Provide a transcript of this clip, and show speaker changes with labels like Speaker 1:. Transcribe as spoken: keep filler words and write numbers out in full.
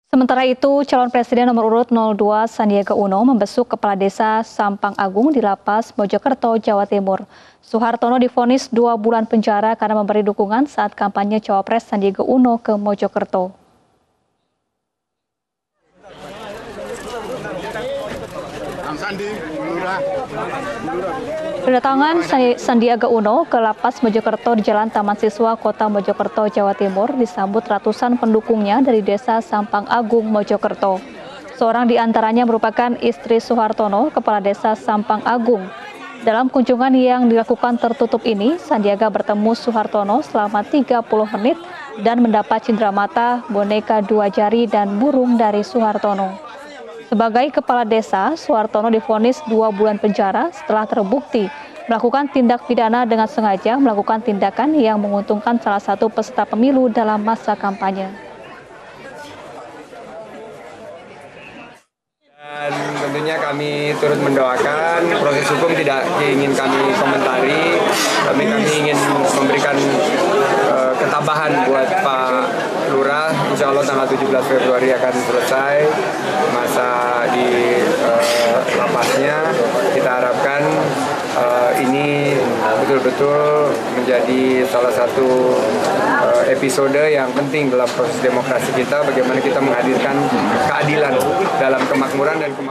Speaker 1: Sementara itu, calon presiden nomor urut nol dua Sandiaga Uno membesuk Kepala Desa Sampang Agung di Lapas Mojokerto, Jawa Timur. Suhartono divonis dua bulan penjara karena memberi dukungan saat kampanye Cawapres Sandiaga Uno ke Mojokerto. Kedatangan Sandiaga Uno ke Lapas Mojokerto di Jalan Taman Siswa Kota Mojokerto, Jawa Timur disambut ratusan pendukungnya dari Desa Sampang Agung, Mojokerto. Seorang di antaranya merupakan istri Suhartono, Kepala Desa Sampang Agung. Dalam kunjungan yang dilakukan tertutup ini, Sandiaga bertemu Suhartono selama tiga puluh menit dan mendapat cenderamata, boneka dua jari, dan burung dari Suhartono. Sebagai kepala desa, Suhartono divonis dua bulan penjara setelah terbukti melakukan tindak pidana dengan sengaja melakukan tindakan yang menguntungkan salah satu peserta pemilu dalam masa kampanye.
Speaker 2: Dan tentunya kami turut mendoakan, proses hukum tidak ingin kami komentari, tapi kami ingin memberikan uh, ketabahan buat Pak Lurah. Insya Allah tanggal tujuh belas Februari akan selesai masa di uh, lapasnya. Kita harapkan uh, ini betul-betul menjadi salah satu uh, episode yang penting dalam proses demokrasi kita, bagaimana kita menghadirkan keadilan dalam kemakmuran dan